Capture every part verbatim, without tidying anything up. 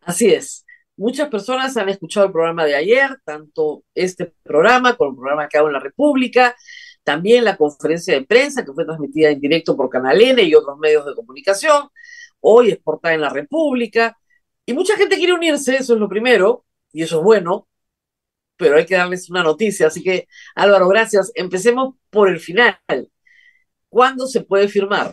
Así es. Muchas personas han escuchado el programa de ayer, tanto este programa como el programa que hago en la República, también la conferencia de prensa que fue transmitida en directo por Canal N y otros medios de comunicación. Hoy es portada en la República y mucha gente quiere unirse, eso es lo primero, y eso es bueno, pero hay que darles una noticia. Así que, Álvaro, gracias. Empecemos por el final. ¿Cuándo se puede firmar?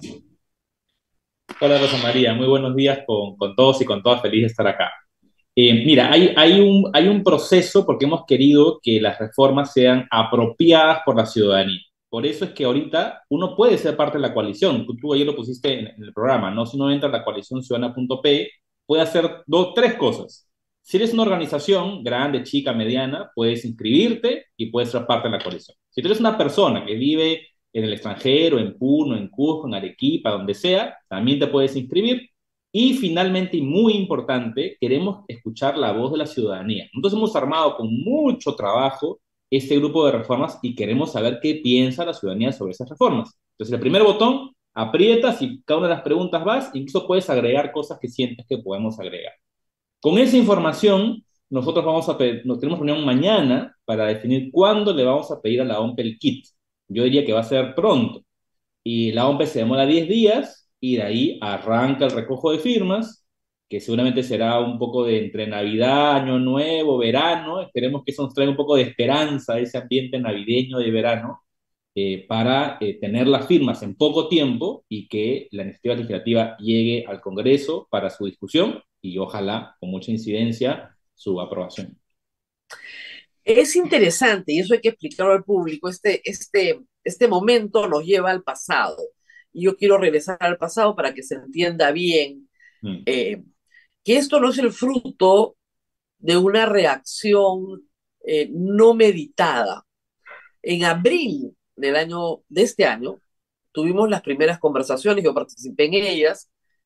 Hola Rosa María, muy buenos días con, con todos y con todas, feliz de estar acá. Eh, mira, hay, hay un, hay un proceso porque hemos querido que las reformas sean apropiadas por la ciudadanía. Por eso es que ahorita uno puede ser parte de la coalición. Tú, tú ayer lo pusiste en, en el programa, ¿no? Si uno entra a la coalición ciudadana punto p, puede hacer dos, tres cosas. Si eres una organización grande, chica, mediana, puedes inscribirte y puedes ser parte de la coalición. Si tú eres una persona que vive en el extranjero, en Puno, en Cusco, en Arequipa, donde sea, también te puedes inscribir. Y finalmente, y muy importante, queremos escuchar la voz de la ciudadanía. Nosotros hemos armado con mucho trabajo este grupo de reformas y queremos saber qué piensa la ciudadanía sobre esas reformas. Entonces, el primer botón, aprietas y cada una de las preguntas vas, incluso puedes agregar cosas que sientes que podemos agregar. Con esa información, nosotros vamos a pedir, nos tenemos reunión mañana para definir cuándo le vamos a pedir a la O M P el kit. Yo diría que va a ser pronto. Y la O M P se demora diez días y de ahí arranca el recojo de firmas, que seguramente será un poco de entre Navidad, Año Nuevo, verano. Esperemos que eso nos traiga un poco de esperanza, ese ambiente navideño de verano, eh, para eh, tener las firmas en poco tiempo y que la iniciativa legislativa llegue al Congreso para su discusión y ojalá, con mucha incidencia, su aprobación. Es interesante, y eso hay que explicarlo al público, este, este, este momento nos lleva al pasado. Y yo quiero regresar al pasado para que se entienda bien Mm. eh, que esto no es el fruto de una reacción eh, no meditada. En abril del año, de este año, tuvimos las primeras conversaciones, yo participé en ellas,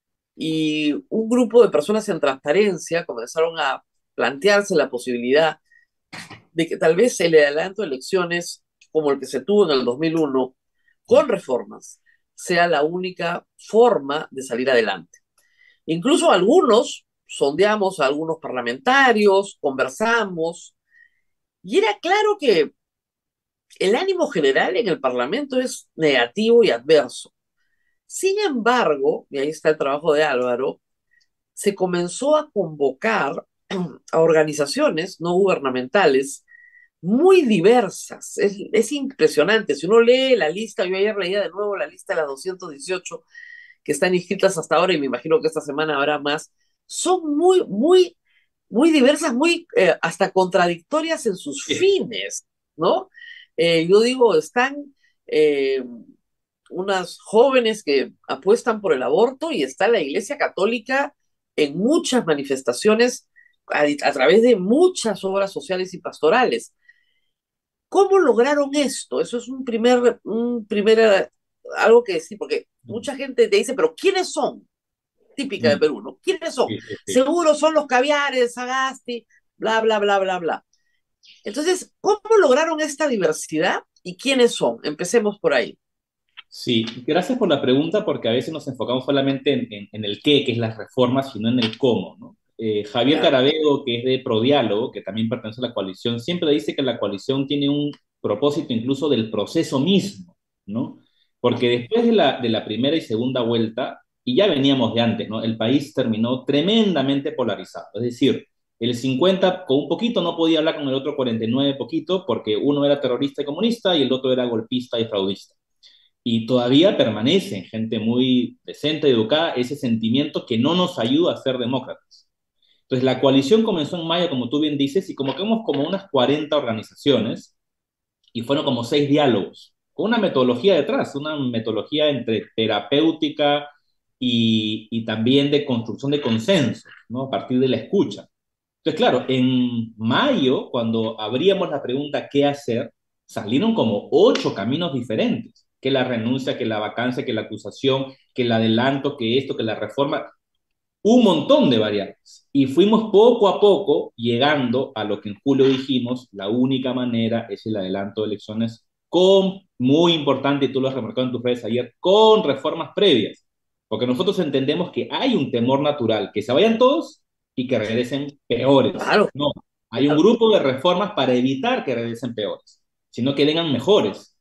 y un grupo de personas en transparencia comenzaron a plantearse la posibilidad de que tal vez el adelanto de elecciones, como el que se tuvo en el dos mil uno, con reformas, sea la única forma de salir adelante. Incluso algunos, sondeamos a algunos parlamentarios, conversamos, y era claro que el ánimo general en el Parlamento es negativo y adverso. Sin embargo, y ahí está el trabajo de Álvaro, se comenzó a convocar a organizaciones no gubernamentales muy diversas. Es, es impresionante. Si uno lee la lista, yo ayer leía de nuevo la lista de las doscientas dieciocho que están inscritas hasta ahora y me imagino que esta semana habrá más, son muy, muy, muy diversas, muy eh, hasta contradictorias en sus Sí. fines, ¿no? Eh, yo digo, están eh, unas jóvenes que apuestan por el aborto y está la Iglesia Católica en muchas manifestaciones a, a través de muchas obras sociales y pastorales. ¿Cómo lograron esto? Eso es un primer, un primer, eh, algo que decir, porque Mm. mucha gente te dice, pero ¿quiénes son? Típica de Mm. Perú, ¿no? ¿Quiénes son? Sí, sí, sí. Seguro son los caviares, Sagasti, bla, bla, bla, bla, bla. Entonces, ¿cómo lograron esta diversidad y quiénes son? Empecemos por ahí. Sí, gracias por la pregunta porque a veces nos enfocamos solamente en, en- en el qué, que es las reformas, sino en el cómo, ¿no? Eh, Javier Claro. Carabedo, que es de Prodiálogo, que también pertenece a la coalición, siempre dice que la coalición tiene un propósito incluso del proceso mismo, ¿no? Porque después de la, de la primera y segunda vuelta, y ya veníamos de antes, ¿no? El país terminó tremendamente polarizado, es decir, el cincuenta con un poquito no podía hablar con el otro cuarenta y nueve poquito porque uno era terrorista y comunista y el otro era golpista y fraudista. Y todavía permanece en gente muy decente, educada, ese sentimiento que no nos ayuda a ser demócratas. Entonces, la coalición comenzó en mayo, como tú bien dices, y convocamos como unas cuarenta organizaciones y fueron como seis diálogos, con una metodología detrás, una metodología entre terapéutica y, y también de construcción de consenso, ¿no? A partir de la escucha. Entonces, claro, en mayo, cuando abríamos la pregunta ¿qué hacer?, salieron como ocho caminos diferentes, que la renuncia, que la vacancia, que la acusación, que el adelanto, que esto, que la reforma, un montón de variables. Y fuimos poco a poco llegando a lo que en julio dijimos, la única manera es el adelanto de elecciones con, muy importante, y tú lo has remarcado en tus redes ayer, con reformas previas. Porque nosotros entendemos que hay un temor natural, que se vayan todos y que regresen peores. Claro, No, hay un claro. grupo de reformas para evitar que regresen peores, sino que vengan mejores.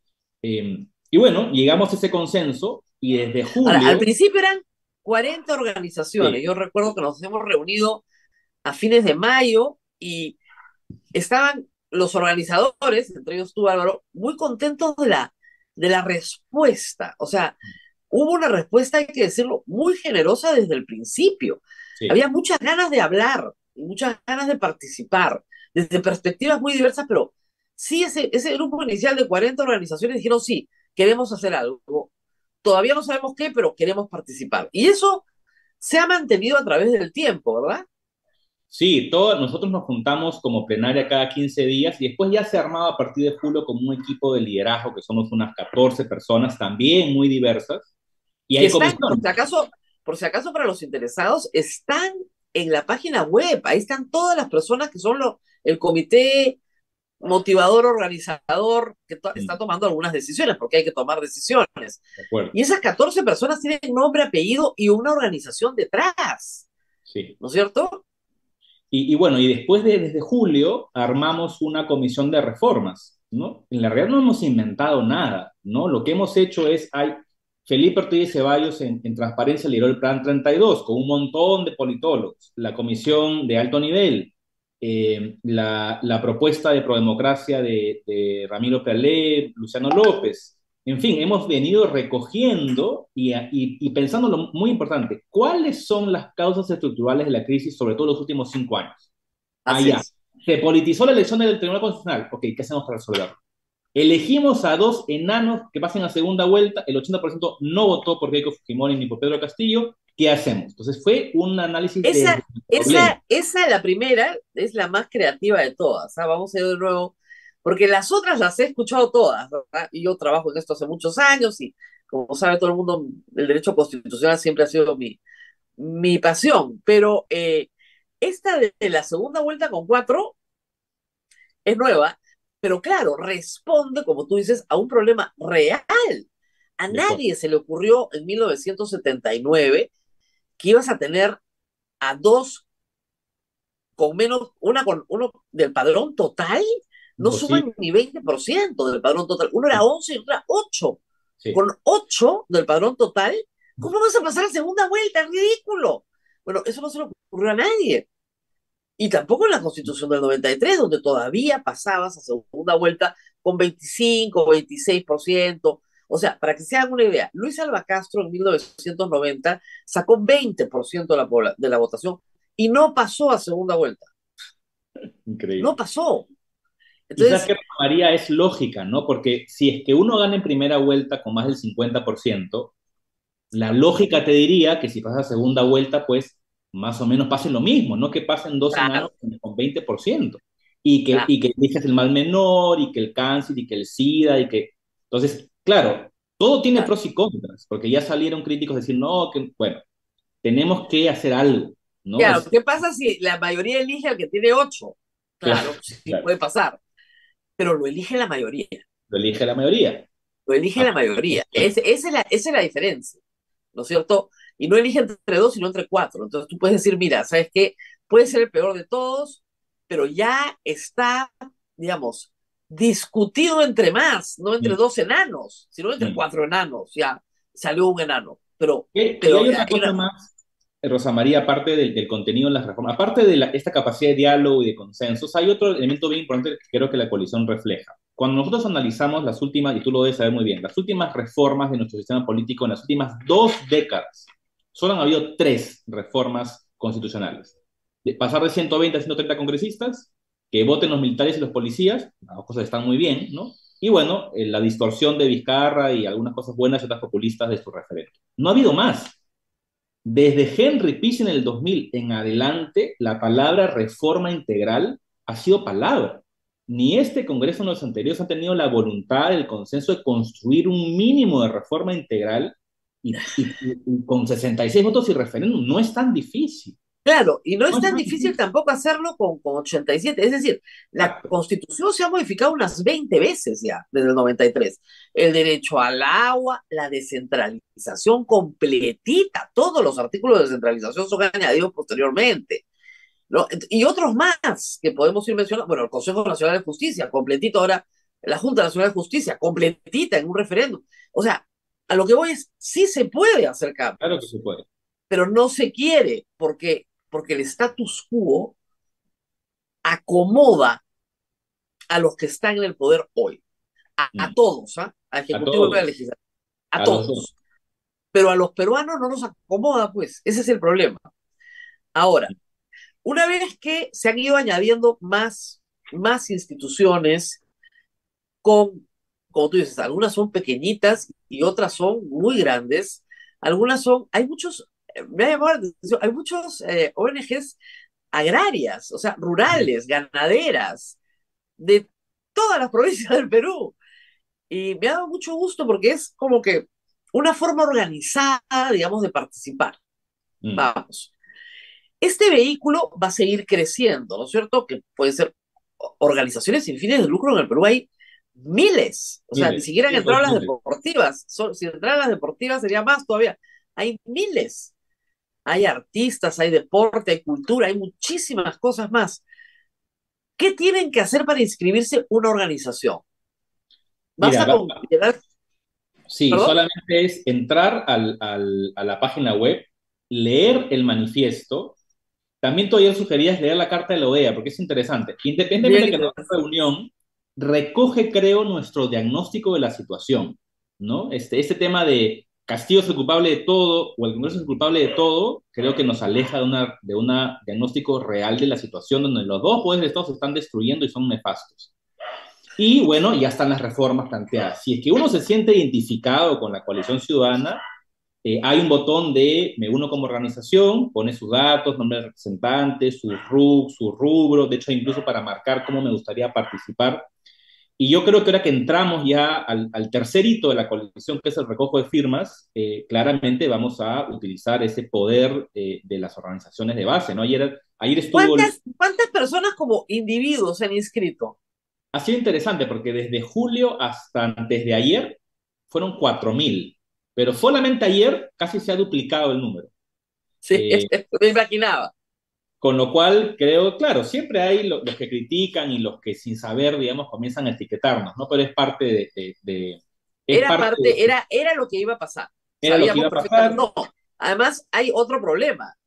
Eh, y bueno, llegamos a ese consenso y desde Ahora, al julio, principio eran cuarenta organizaciones. sí, Yo recuerdo que nos hemos reunido a fines de mayo y estaban los organizadores, entre ellos tú, Álvaro, muy contentos de la, de la respuesta. O sea, hubo una respuesta, hay que decirlo, muy generosa desde el principio. sí, Había muchas ganas de hablar y muchas ganas de participar, desde perspectivas muy diversas, pero sí, ese, ese grupo inicial de cuarenta organizaciones dijeron, sí, queremos hacer algo. Todavía no sabemos qué, pero queremos participar. Y eso se ha mantenido a través del tiempo, ¿verdad? sí, todos nosotros nos juntamos como plenaria cada quince días y después ya se armaba a partir de julio como un equipo de liderazgo, que somos unas catorce personas, también muy diversas, y Que hay están, por si comisiones. acaso, por si acaso para los interesados, están en la página web. Ahí están todas las personas que son lo, el comité motivador, organizador, que to está Mm, tomando algunas decisiones, porque hay que tomar decisiones. de acuerdo, Y esas catorce personas tienen nombre, apellido y una organización detrás, sí. ¿no es cierto? Y, y bueno, y después de desde julio armamos una comisión de reformas, ¿no? En la realidad no hemos inventado nada, ¿no? Lo que hemos hecho es, hay, Felipe Ortiz Ceballos en, en Transparencia lideró el Plan treinta y dos con un montón de politólogos, la comisión de alto nivel, eh, la, la, propuesta de prodemocracia de, de Ramiro Pealé, Luciano López, en fin, hemos venido recogiendo y, y, y pensando lo muy importante, ¿cuáles son las causas estructurales de la crisis, sobre todo en los últimos cinco años? Así Allá, es. se politizó la elección del Tribunal Constitucional. Ok, ¿qué hacemos para resolverlo? Elegimos a dos enanos que pasen a segunda vuelta, el ochenta por ciento no votó por Keiko Fujimori ni por Pedro Castillo, ¿qué hacemos? Entonces fue un análisis desde Esa, el problema. esa, esa, la primera, es la más creativa de todas. ¿Ah? Vamos a ir de nuevo, porque las otras las he escuchado todas, ¿verdad? Y yo trabajo en esto hace muchos años y, como sabe todo el mundo, el derecho constitucional siempre ha sido mi, mi pasión. Pero eh, esta de, de la segunda vuelta con cuatro es nueva, pero claro, responde, como tú dices, a un problema real. A De acuerdo. nadie se le ocurrió en mil novecientos setenta y nueve que ibas a tener a dos con menos, una con uno del padrón total, no Imposible. suman ni veinte por ciento del padrón total. Uno era Sí, once y otro era ocho. sí. Con ocho del padrón total, ¿cómo vas a pasar a segunda vuelta? Es ridículo. Bueno, eso no se le ocurrió a nadie. Y tampoco en la Constitución del noventa y tres, donde todavía pasabas a segunda vuelta con veinticinco, veintiséis por ciento. O sea, para que se hagan una idea, Luis Alba Castro en mil novecientos noventa sacó veinte por ciento de la, de la votación y no pasó a segunda vuelta. No Increíble. pasó. Y sabes Entonces, que María es lógica, ¿no? Porque si es que uno gana en primera vuelta con más del cincuenta por ciento, la lógica te diría que si pasa a segunda vuelta, pues más o menos pase lo mismo, no que pasen dos enanos claro, con veinte por ciento. Y que, claro, y que elijas el mal menor, y que el cáncer, y que el SIDA, y que... Entonces, claro, todo tiene claro. pros y contras, porque ya salieron críticos a decir, no, que, bueno, tenemos que hacer algo, ¿no? Claro, Es, ¿qué pasa si la mayoría elige al que tiene ocho? claro, Claro, sí claro, puede pasar, pero lo elige la mayoría, lo elige la mayoría. lo elige Ah, la mayoría. bien, Es, esa, es la, esa es la diferencia, ¿no es cierto? Y no elige entre dos, sino entre cuatro. Entonces tú puedes decir, mira, ¿sabes qué? Puede ser el peor de todos, pero ya está, digamos, discutido entre más, no entre mm, dos enanos, sino entre mm. cuatro enanos. Ya salió un enano, pero, Y y pero hay una hay cosa una... más, eh, Rosa María, aparte del, del contenido de las reformas, aparte de la- esta capacidad de diálogo y de consensos, hay otro elemento bien importante que creo que la coalición refleja. Cuando nosotros analizamos las últimas, y tú lo debes saber muy bien, las últimas reformas de nuestro sistema político en las últimas dos décadas, solo han habido tres reformas constitucionales. De pasar de ciento veinte a ciento treinta congresistas, que voten los militares y los policías, las dos cosas están muy bien, ¿no? Y bueno, eh, la distorsión de Vizcarra y algunas cosas buenas y otras populistas de su referente. No ha habido más. Desde Henry Piz en el dos mil en adelante, la palabra reforma integral ha sido palabra. Ni este Congreso ni los anteriores han tenido la voluntad, el consenso de construir un mínimo de reforma integral y, y- y con sesenta y seis votos y referéndum. No es tan difícil. Claro, y no No es es tan tan difícil difícil. tampoco hacerlo con, con ochenta y siete. Es decir, la Exacto. Constitución se ha modificado unas veinte veces ya, desde el noventa y tres. El derecho al agua, la descentralización completita, todos los artículos de descentralización son añadidos posteriormente. ¿no? Y otros más que podemos ir mencionando. Bueno, el Consejo Nacional de Justicia, completito ahora, la Junta Nacional de Justicia, completita en un referéndum. O sea, a lo que voy es, sí se puede hacer Claro que cambios, se puede. pero no se quiere porque, porque el status quo acomoda a los que están en el poder hoy, a, a Mm. todos, ¿ah? Al A Ejecutivo y al todos, Legislativo, a a los dos. todos. Pero a los peruanos no nos acomoda, pues, ese es el problema. Ahora, una vez que se han ido añadiendo más, más instituciones con, como tú dices, algunas son pequeñitas y otras son muy grandes, algunas son, hay muchos, eh, me ha llamado la atención, hay muchos eh, O N Ges agrarias, o sea, rurales, ganaderas, de todas las provincias del Perú. Y me ha dado mucho gusto porque es como que una forma organizada, digamos, de participar. Mm. Vamos. Este vehículo va a seguir creciendo, ¿no es cierto? Que pueden ser organizaciones sin fines de lucro en el Perú. Hay miles, o sea, ni Miles, siquiera han cientos entrado de las miles. deportivas. Son, si entraran las deportivas sería más todavía. Hay miles. Hay artistas, hay deporte, hay cultura, hay muchísimas cosas más. ¿Qué tienen que hacer para inscribirse una organización? Mira, Basta va- con llegar, sí, perdón, solamente es entrar al, al- a la página web, leer el manifiesto. También tú ayer sugerías leer la carta de la O E A, porque es interesante. Independientemente bien de que nuestra interesante. reunión recoge, creo, nuestro diagnóstico de la situación, ¿no? Este, este tema de Castillo es el culpable de todo o el Congreso es el culpable de todo, creo que nos aleja de una, de una diagnóstico real de la situación donde los dos poderes del Estado se están destruyendo y son nefastos. Y bueno, ya están las reformas planteadas. Si es que uno se siente identificado con la coalición ciudadana, eh, hay un botón de me uno como organización, pone sus datos, nombre de representante, su R U C, su rubro, de hecho incluso para marcar cómo me gustaría participar. Y yo creo que ahora que entramos ya al, al tercer hito de la coalición, que es el recojo de firmas, eh, claramente vamos a utilizar ese poder eh, de las organizaciones de base, ¿no? Ayer, ayer estuvo, ¿Cuántas, ¿Cuántas personas como individuos se han inscrito? ha sido interesante porque desde julio hasta antes de ayer fueron cuatro mil, pero solamente ayer casi se ha duplicado el número. Sí, Eh, me imaginaba. Con lo cual, creo, claro, siempre hay lo- los que critican y los que sin saber, digamos, comienzan a etiquetarnos, ¿no? Pero es parte de, de- de- es Era parte parte, de, era, era lo que iba a pasar. era lo que Sabíamos iba a perfectamente. pasar. No, además hay otro problema.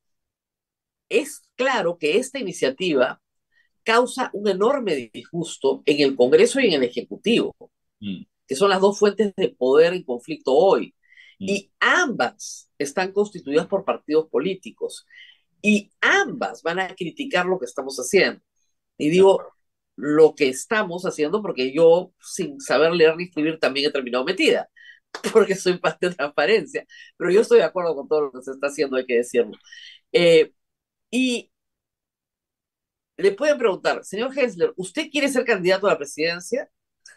Es claro que esta iniciativa causa un enorme disgusto en el Congreso y en el Ejecutivo, Mm, que son las dos fuentes de poder en conflicto hoy. mm, Y ambas están constituidas por partidos políticos. Y ambas van a criticar lo que estamos haciendo. Y de digo, acuerdo. lo que estamos haciendo, porque yo, sin saber leer ni escribir, también he terminado metida, porque soy parte de transparencia. Pero yo estoy de acuerdo con todo lo que se está haciendo, hay que decirlo. Eh, y le pueden preguntar, señor Hessler, ¿usted quiere ser candidato a la presidencia?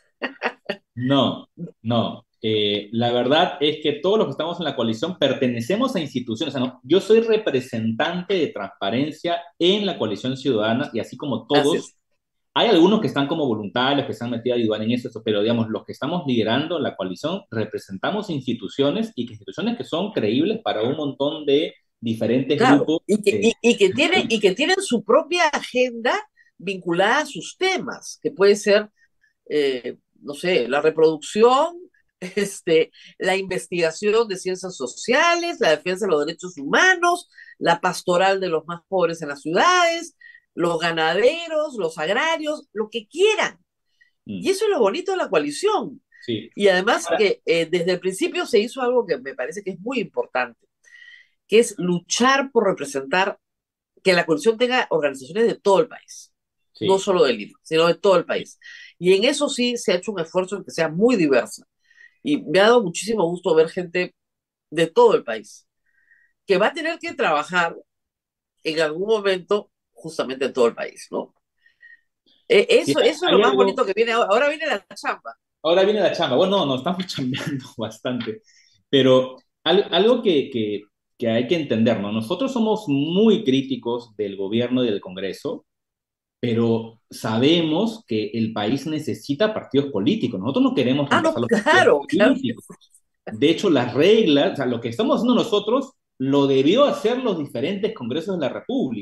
No, no. Eh, la verdad es que todos los que estamos en la coalición pertenecemos a instituciones. O sea, no, yo soy representante de transparencia en la coalición ciudadana y así como Así todos. es. Hay algunos que están como voluntarios, que se han metido a ayudar en eso, pero digamos, los que estamos liderando la coalición representamos instituciones y que instituciones que son creíbles para un montón de diferentes Claro, grupos. y que, eh, y, y que tienen, y que tienen su propia agenda vinculada a sus temas, que puede ser eh, no sé, la reproducción, este, la investigación de ciencias sociales, la defensa de los derechos humanos, la pastoral de los más pobres en las ciudades, los ganaderos, los agrarios, lo que quieran. mm, Y eso es lo bonito de la coalición. sí. Y además Ahora, que eh, desde el principio se hizo algo que me parece que es muy importante, que es luchar por representar que la coalición tenga organizaciones de todo el país, no sí. solo de Lima, sino de todo el Sí. país. Y en eso sí se ha hecho un esfuerzo en que sea muy diversa. Y me ha dado muchísimo gusto ver gente de todo el país, que va a tener que trabajar en algún momento justamente en todo el país, ¿no? Eh, Sí, eso, eso es lo hay más algo. bonito que viene ahora. Ahora viene la chamba. Ahora viene la chamba. Bueno, no, no, estamos chambeando bastante. Pero al- algo que, que, que hay que entender, ¿no? Nosotros somos muy críticos del gobierno y del Congreso, pero sabemos que el país necesita partidos políticos. Nosotros no queremos Ah, no, reemplazar los partidos claro, claro. políticos. De hecho, las reglas, o sea, lo que estamos haciendo nosotros, lo debió hacer los diferentes congresos de la República.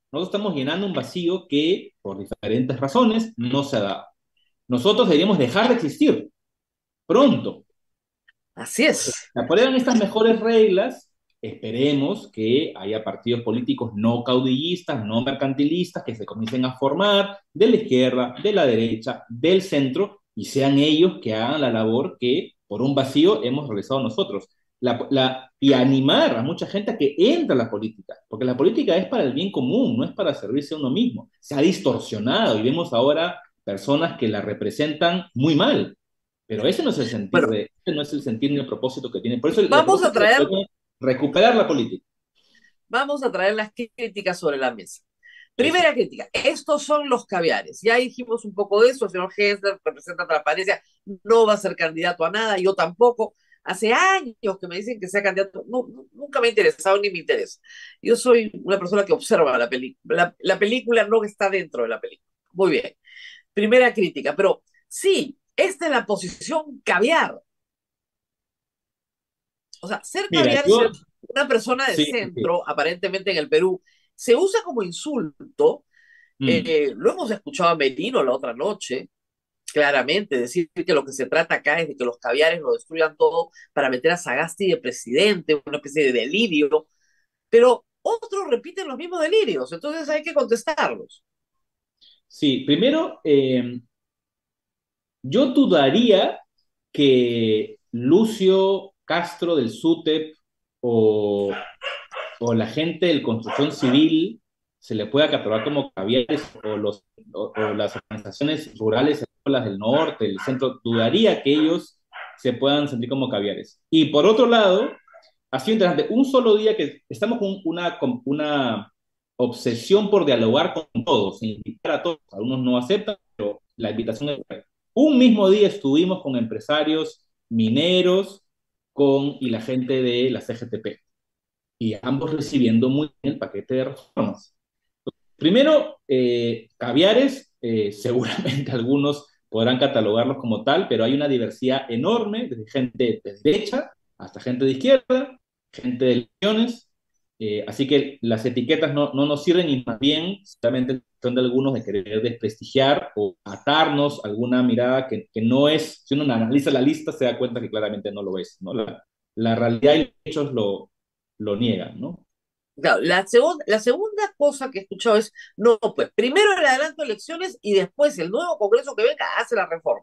Nosotros estamos llenando un vacío que, por diferentes razones, no se ha dado. Nosotros deberíamos dejar de existir pronto. Así es. Se aprueban estas mejores reglas, esperemos que haya partidos políticos no caudillistas, no mercantilistas, que se comiencen a formar de la izquierda, de la derecha, del centro, y sean ellos que hagan la labor que por un vacío hemos realizado nosotros. La, la, y animar a mucha gente a que entre a la política, porque la política es para el bien común, no es para servirse a uno mismo. Se ha distorsionado y vemos ahora personas que la representan muy mal, pero ese no es el sentir Bueno, de, ese no es el sentir ni el propósito que tiene. Por eso el, el vamos a propósito traer, es recuperar la política. vamos a traer las críticas sobre la mesa. Eso. Primera crítica, estos son los caviares. Ya dijimos un poco de eso, el señor Hessler representa transparencia, no va a ser candidato a nada, yo tampoco. Hace años que me dicen que sea candidato, no, nunca me ha interesado ni me interesa. Yo soy una persona que observa la película. La, la película no está dentro de la película. Muy bien. Primera crítica, pero sí, esta es la posición caviar. O sea, ser Mira, caviar es yo, ser una persona de sí, sí. centro, aparentemente en el Perú. Se usa como insulto. Mm, Eh, lo hemos escuchado a Merino la otra noche, claramente, decir que lo que se trata acá es de que los caviares lo destruyan todo para meter a Sagasti de presidente, una especie de delirio, pero otros repiten los mismos delirios, entonces hay que contestarlos. sí, primero, eh, yo dudaría que Lucio Castro del SUTEP o, o la gente de construcción civil se le pueda catalogar como caviares o, los, o, o las organizaciones rurales las del norte, del centro, dudaría que ellos se puedan sentir como caviares. Y por otro lado, ha sido interesante, un solo día que estamos con una, con una obsesión por dialogar con todos, invitar a todos, algunos no aceptan, pero la invitación es... Un mismo día estuvimos con empresarios mineros con, y la gente de la C G T P, y ambos recibiendo muy bien el paquete de reformas. Primero, eh, caviares, eh, seguramente algunos podrán catalogarlos como tal, pero hay una diversidad enorme, desde gente de derecha hasta gente de izquierda, gente de elecciones, eh, así que las etiquetas no, no nos sirven y más bien solamente son de algunos de querer desprestigiar o atarnos alguna mirada que, que no es, si uno analiza la lista se da cuenta que claramente no lo es, ¿no? La, la realidad y los hechos lo, lo niegan, ¿no? Claro, la, segun- la segunda cosa que he escuchado es, no, pues primero el adelanto de elecciones y después el nuevo Congreso que venga hace la reforma.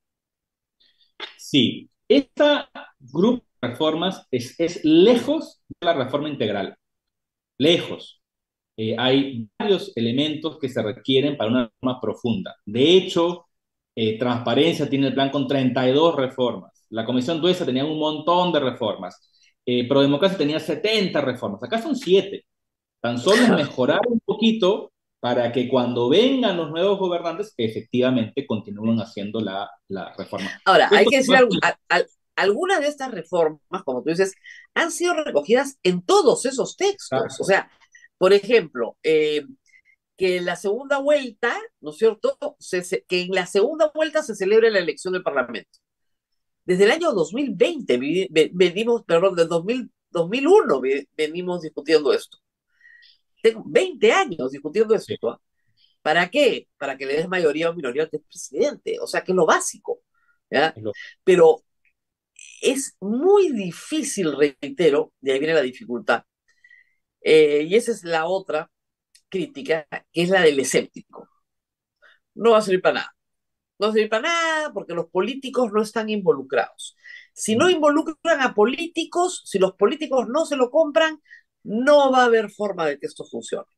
Sí, esta grupo de reformas es, es lejos de la reforma integral, lejos. Eh, hay varios elementos que se requieren para una reforma profunda. De hecho, eh, Transparencia tiene el plan con treinta y dos reformas. La Comisión Duesa tenía un montón de reformas. Eh, Prodemocracia tenía setenta reformas. Acá son siete. Tan solo es mejorar un poquito para que cuando vengan los nuevos gobernantes, efectivamente continúen haciendo la, la reforma. Ahora, hay Esto que decir algo, a- a- algunas de estas reformas, como tú dices, han sido recogidas en todos esos textos. O Exacto. sea, por ejemplo, eh, que en la segunda vuelta, ¿no es cierto? Se- se- que en la segunda vuelta se celebre la elección del Parlamento. Desde el año dos mil veinte vi- ve- venimos, perdón, del dos mil, dos mil uno ve- venimos discutiendo esto. Tengo veinte años discutiendo Sí, esto. ¿Ah? ¿Para qué? Para que le des mayoría o minoría al presidente. O sea, que es lo básico. ¿Ya? es lo- Pero es muy difícil, reitero, de ahí viene la dificultad. Eh, y esa es la otra crítica, que es la del escéptico. No va a servir para nada. No va a servir para nada porque los políticos no están involucrados. Si no mm. involucran a políticos, si los políticos no se lo compran, no va a haber forma de que esto funcione.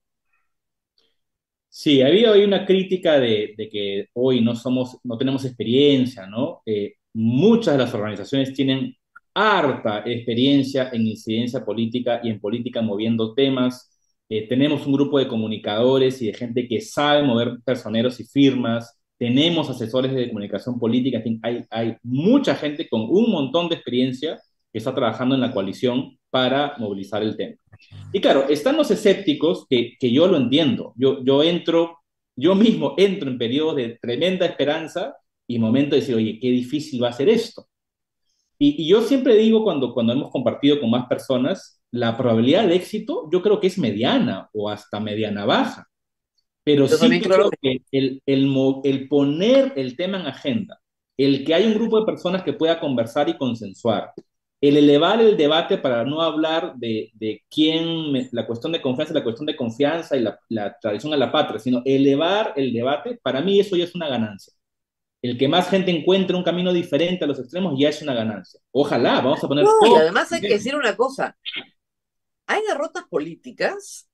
Sí, había hoy una crítica de, de que hoy no somos, no tenemos experiencia, ¿no? Eh, muchas de las organizaciones tienen harta experiencia en incidencia política y en política moviendo temas. Eh, tenemos un grupo de comunicadores y de gente que sabe mover personeros y firmas. Tenemos asesores de comunicación política. En fin, hay, hay mucha gente con un montón de experiencia que está trabajando en la coalición para movilizar el tema. Y claro, están los escépticos que, que yo lo entiendo. Yo, yo entro, yo mismo entro en periodos de tremenda esperanza y momento de decir, oye, qué difícil va a ser esto. Y, y yo siempre digo cuando, cuando hemos compartido con más personas, la probabilidad de éxito yo creo que es mediana o hasta mediana baja, pero Yo sí también creo lo creo mismo. que el, el, mo- el poner el tema en agenda, el que hay un grupo de personas que pueda conversar y consensuar, el elevar el debate para no hablar de, de quién, me- la cuestión de confianza, la cuestión de confianza y la, la tradición a la patria, sino elevar el debate, para mí eso ya es una ganancia. El que más gente encuentre un camino diferente a los extremos ya es una ganancia. Ojalá, vamos a No, poner y todo. además hay que decir una cosa, hay derrotas políticas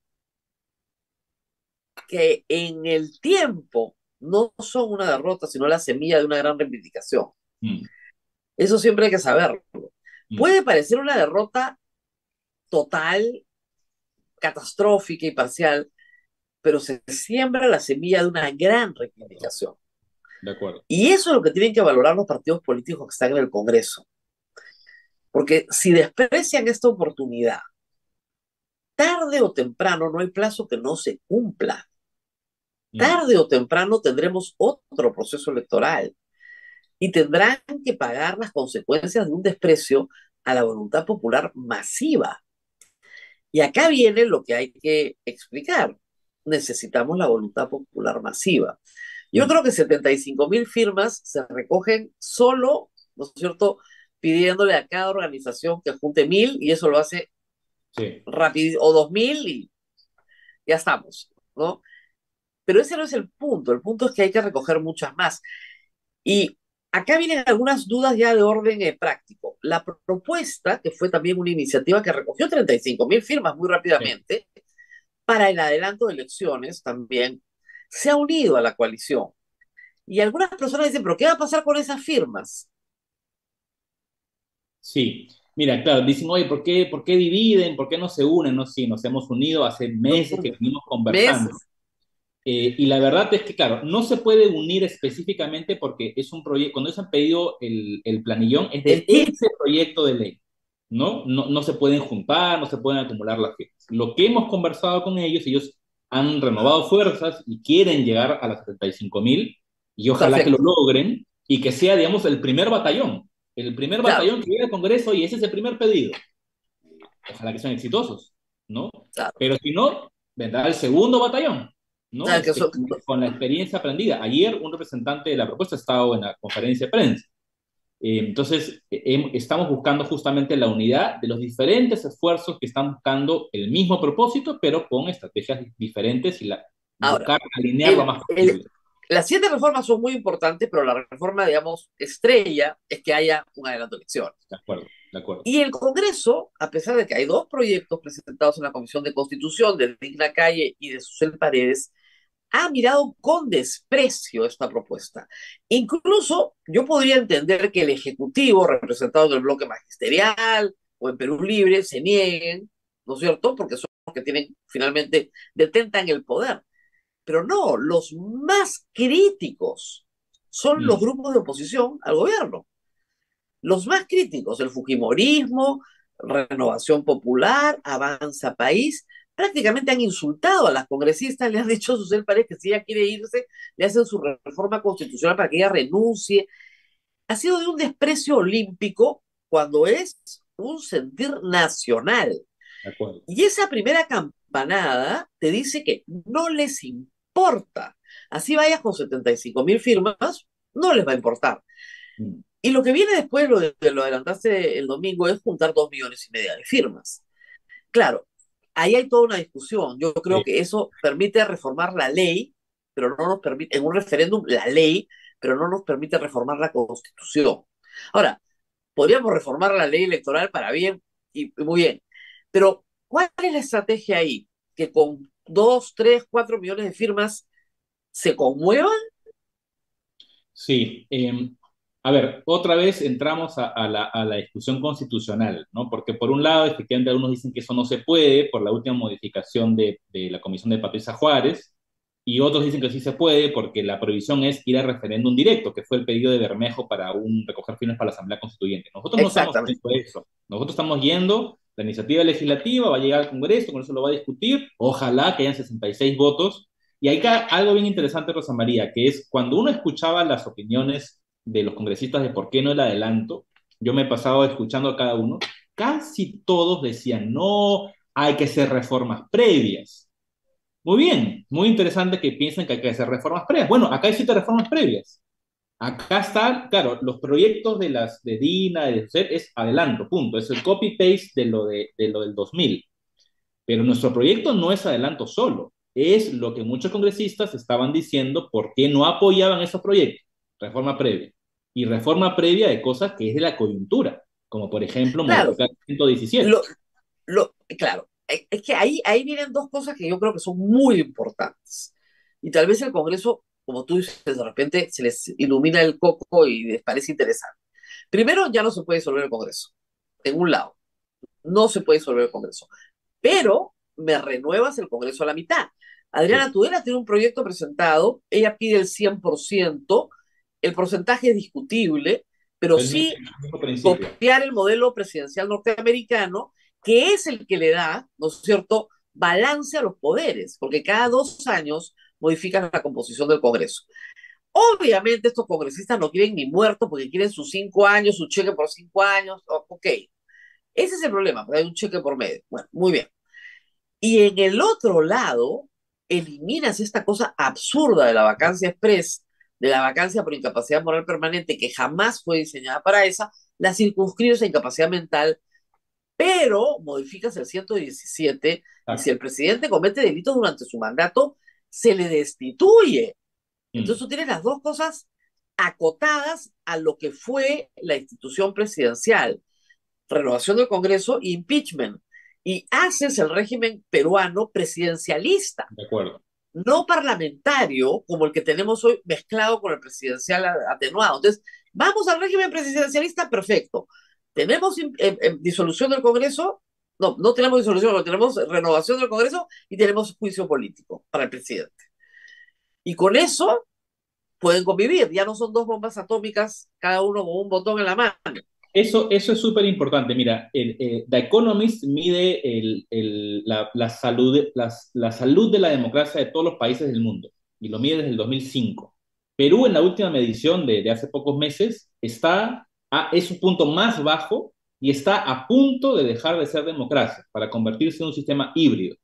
que en el tiempo no son una derrota, sino la semilla de una gran reivindicación. Mm, Eso siempre hay que saberlo. mm, Puede parecer una derrota total, catastrófica y parcial, pero se siembra la semilla de una gran de acuerdo. reivindicación. De acuerdo. Y eso es lo que tienen que valorar los partidos políticos que están en el Congreso. Porque si desprecian esta oportunidad, tarde o temprano, no hay plazo que no se cumpla. Mm, Tarde o temprano tendremos otro proceso electoral y tendrán que pagar las consecuencias de un desprecio a la voluntad popular masiva. Y acá viene lo que hay que explicar. Necesitamos la voluntad popular masiva. Yo mm, creo que setenta y cinco mil firmas se recogen solo, ¿no es cierto?, pidiéndole a cada organización que junte mil y eso lo hace sí. rápido, o dos mil y ya estamos, ¿no? Pero ese no es el punto, el punto es que hay que recoger muchas más. Y acá vienen algunas dudas ya de orden eh, práctico. La pro- propuesta, que fue también una iniciativa que recogió treinta y cinco mil firmas muy Sí. rápidamente, para el adelanto de elecciones también, se ha unido a la coalición. Y algunas personas dicen, pero ¿qué va a pasar con esas firmas? Sí, mira, claro, dicen, oye, ¿por qué, por qué dividen? ¿Por qué no se unen? No, sí, nos hemos unido hace meses que venimos conversando. Meses. Eh, y la verdad es que, claro, no se puede unir específicamente porque es un proyecto, cuando ellos han pedido el, el planillón, es de El kit, ese proyecto de ley, ¿no? ¿no? No se pueden juntar, no se pueden acumular las firmas. Lo que hemos conversado con ellos, ellos han renovado fuerzas y quieren llegar a las setenta y cinco mil y ojalá que lo perfecto. logren y que sea, digamos, el primer batallón, el primer Claro, batallón que llegue al Congreso y ese es el primer pedido. Ojalá que sean exitosos, ¿no? claro. Pero si no, vendrá el segundo batallón, ¿no? Ah, que Este, son, con, con la experiencia aprendida. Ayer un representante de la propuesta ha estado en la conferencia de prensa. Eh, entonces, eh, estamos buscando justamente la unidad de los diferentes esfuerzos que están buscando el mismo propósito, pero con estrategias diferentes y, la, y ahora, buscar alinear lo el, más el, posible. las siete reformas son muy importantes, pero la reforma, digamos, estrella es que haya un adelanto de elecciones. De acuerdo, de acuerdo. Y el Congreso, a pesar de que hay dos proyectos presentados en la Comisión de Constitución, de Digna Calle y de Susel Paredes, ha mirado con desprecio esta propuesta. Incluso yo podría entender que el Ejecutivo, representado en el bloque magisterial o en Perú Libre, se nieguen, ¿no es cierto? Porque son los que tienen, finalmente, detentan el poder. Pero no, los más críticos son los Mm, grupos de oposición al gobierno. Los más críticos, el Fujimorismo, Renovación Popular, Avanza País, prácticamente han insultado a las congresistas, le han dicho a Susel Paredes que si ella quiere irse, le hacen su reforma constitucional para que ella renuncie. Ha sido de un desprecio olímpico cuando es un sentir nacional. de acuerdo. Y esa primera campanada te dice que no les importa. Así vayas con setenta y cinco mil firmas, no les va a importar. Mm, Y lo que viene después, lo, de, lo adelantaste el domingo, es juntar dos millones y medio de firmas. Claro, ahí hay toda una discusión. Yo creo sí. que eso permite reformar la ley, pero no nos permite, en un referéndum, la ley, pero no nos permite reformar la constitución. Ahora, podríamos reformar la ley electoral para bien y, y muy bien, pero ¿cuál es la estrategia ahí? Que con dos, tres, cuatro millones de firmas se conmuevan. Sí, eh, a ver, otra vez entramos a, a la, a la discusión constitucional, ¿no? Porque por un lado, efectivamente, algunos dicen que eso no se puede por la última modificación de, de la comisión de Patricia Juárez, y otros dicen que sí se puede porque la prohibición es ir a referéndum directo, que fue el pedido de Bermejo para un recoger firmas para la Asamblea Constituyente. Nosotros no estamos Exactamente. haciendo eso. Nosotros estamos yendo, la iniciativa legislativa va a llegar al Congreso, con eso lo va a discutir, ojalá que hayan sesenta y seis votos y hay acá algo bien interesante, Rosa María, que es cuando uno escuchaba las opiniones de los congresistas de por qué no el adelanto, yo me he pasado escuchando a cada uno, casi todos decían, no, hay que hacer reformas previas. Muy bien, muy interesante que piensen que hay que hacer reformas previas. Bueno, acá hay siete reformas previas. Acá están, claro, los proyectos de las de Dina, de José, es adelanto, punto. Es el copy-paste de lo, de, de lo del dos mil. Pero nuestro proyecto no es adelanto solo. Es lo que muchos congresistas estaban diciendo por qué no apoyaban esos proyectos. Reforma previa. Y reforma previa de cosas que es de la coyuntura, como por ejemplo Claro, modificar el ciento diecisiete. lo, lo, claro, eh, es que ahí, ahí vienen dos cosas que yo creo que son muy importantes. Y tal vez el Congreso, como tú dices, de repente se les ilumina el coco y les parece interesante. Primero, ya no se puede disolver el Congreso, en un lado. No se puede disolver el Congreso. Pero me renuevas el Congreso a la mitad. Sí. Adriana Tudela tiene un proyecto presentado, ella pide el cien por ciento, el porcentaje es discutible, pero El mismo, sí el mismo principio. copiar el modelo presidencial norteamericano, que es el que le da, ¿no es cierto?, balance a los poderes, porque cada dos años modifican la composición del Congreso. Obviamente estos congresistas no quieren ni muertos porque quieren sus cinco años, su cheque por cinco años, ok. Ese es el problema, porque hay un cheque por medio. Bueno, muy bien. Y en el otro lado, eliminas esta cosa absurda de la vacancia express, de la vacancia por incapacidad moral permanente, que jamás fue diseñada para esa, la circunscribes a incapacidad mental, pero modificas el ciento diecisiete y si Exacto. el presidente comete delitos durante su mandato, se le destituye. Entonces Mm, tú tienes las dos cosas acotadas a lo que fue la institución presidencial, renovación del Congreso e impeachment. Y haces el régimen peruano presidencialista, de acuerdo. no parlamentario, como el que tenemos hoy mezclado con el presidencial atenuado. Entonces, vamos al régimen presidencialista, perfecto. Tenemos eh, eh, disolución del Congreso, no, no tenemos disolución, no tenemos renovación del Congreso y tenemos juicio político para el presidente. Y con eso pueden convivir, ya no son dos bombas atómicas, cada uno con un botón en la mano. Eso, eso es súper importante. Mira, el, eh, The Economist mide el, el, la, la, salud, la, la salud de la democracia de todos los países del mundo y lo mide desde el dos mil cinco. Perú, en la última medición de, de hace pocos meses, está a, es su punto más bajo y está a punto de dejar de ser democracia para convertirse en un sistema híbrido.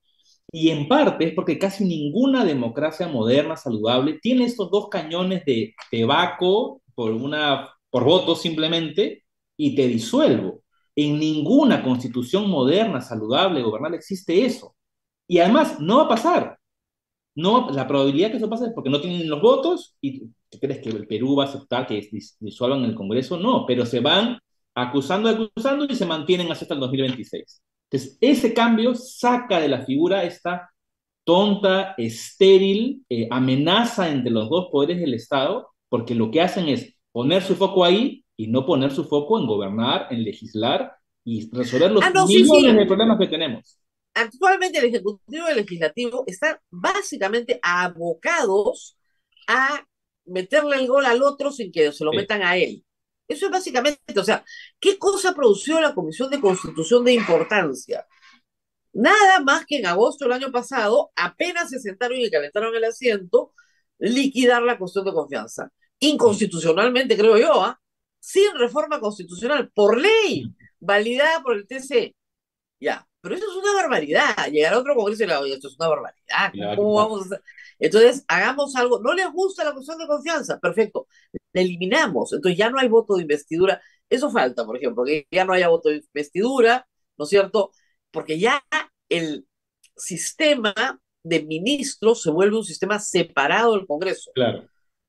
Y en parte es porque casi ninguna democracia moderna, saludable, tiene estos dos cañones de te vaco por, una, por voto simplemente y te disuelvo. En ninguna constitución moderna, saludable, gobernable existe eso. Y además, no va a pasar. No, la probabilidad que eso pase es porque no tienen los votos y ¿tú crees que el Perú va a aceptar que dis disuelvan el Congreso? No, pero se van acusando, acusando y se mantienen hasta el dos mil veintiséis. Entonces, ese cambio saca de la figura esta tonta, estéril, eh, amenaza entre los dos poderes del Estado, porque lo que hacen es poner su foco ahí y no poner su foco en gobernar, en legislar y resolver Ah, los no, sí, millones sí. de problemas que tenemos. Actualmente el Ejecutivo y el Legislativo están básicamente abocados a meterle el gol al otro sin que se lo Sí, metan a él. Eso es básicamente, o sea, ¿qué cosa produció la Comisión de Constitución de Importancia? Nada más que en agosto del año pasado, apenas se sentaron y calentaron el asiento, liquidar la cuestión de confianza. mm, Inconstitucionalmente, creo yo, ¿ah? Sin reforma constitucional, por ley, mm, validada por el T C. Ya, pero eso es una barbaridad. Llegar a otro congreso y le oye, esto es una barbaridad. y la ¿Cómo, va a cómo quitar. vamos a hacer? Entonces, hagamos algo. No les gusta la cuestión de confianza. Perfecto. La eliminamos. Entonces, ya no hay voto de investidura. Eso falta, por ejemplo, que ya no haya voto de investidura, ¿no es cierto? Porque ya el sistema de ministros se vuelve un sistema separado del Congreso. Claro.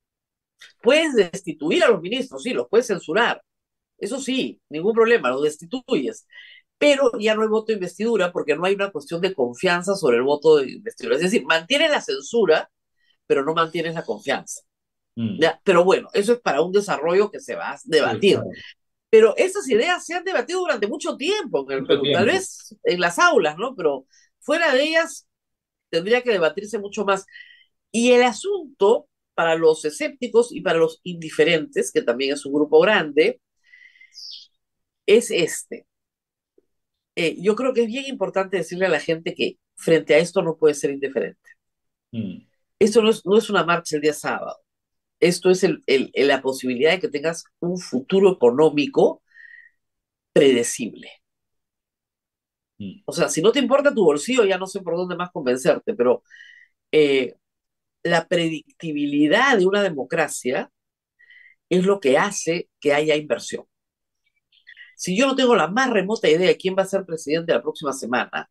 Puedes destituir a los ministros, sí, los puedes censurar. Eso sí, ningún problema, los destituyes, pero ya no hay voto de investidura porque no hay una cuestión de confianza sobre el voto de investidura. Es decir, mantienes la censura, pero no mantienes la confianza. Mm, ¿Ya? Pero bueno, eso es para un desarrollo que se va a sí, debatir. claro. Pero esas ideas se han debatido durante mucho tiempo en el Mucho Perú, tal tiempo. vez en las aulas, ¿no? Pero fuera de ellas tendría que debatirse mucho más. Y el asunto para los escépticos y para los indiferentes, que también es un grupo grande, es este. Eh, yo creo que es bien importante decirle a la gente que frente a esto no puede ser indiferente. Mm, Esto no es, no es una marcha el día sábado. Esto es el, el, el, la posibilidad de que tengas un futuro económico predecible. Mm. O sea, si no te importa tu bolsillo, ya no sé por dónde más convencerte, pero eh, la predictibilidad de una democracia es lo que hace que haya inversión. Si yo no tengo la más remota idea de quién va a ser presidente la próxima semana,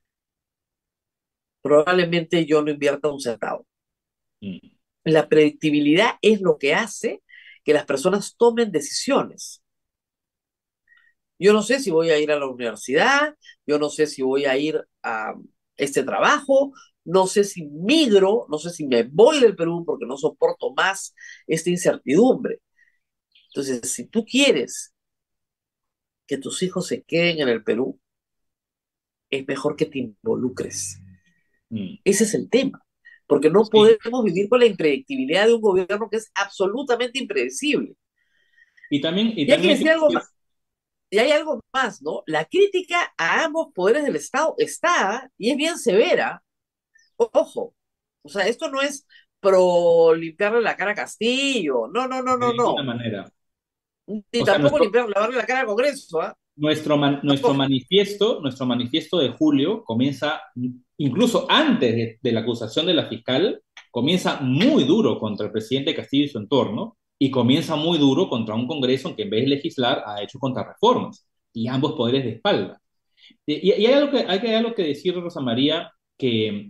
probablemente yo no invierta un centavo. Mm. La predictibilidad es lo que hace que las personas tomen decisiones. Yo no sé si voy a ir a la universidad, yo no sé si voy a ir a este trabajo, no sé si migro, no sé si me voy del Perú porque no soporto más esta incertidumbre. Entonces, si tú quieres que tus hijos se queden en el Perú, es mejor que te involucres. Mm. Ese es el tema, porque no Sí. podemos vivir con la impredictibilidad de un gobierno que es absolutamente impredecible. Y también, y Y hay que también hay que decir algo decir, más, y hay algo más, ¿no? La crítica a ambos poderes del Estado está, y es bien severa, ojo, o sea, esto no es pro limpiarle la cara a Castillo, no, no, no, de no, ninguna no, manera. ni O sea, tampoco nuestro, limpiar, lavarle la cara al Congreso, ¿ah? nuestro, man- nuestro Ojo, manifiesto, nuestro manifiesto de julio comienza, incluso antes de, de la acusación de la fiscal, comienza muy duro contra el presidente Castillo y su entorno, y comienza muy duro contra un Congreso que en vez de legislar ha hecho contrarreformas, y ambos poderes de espalda. Y, y hay, algo que, hay algo que decir, Rosa María, que,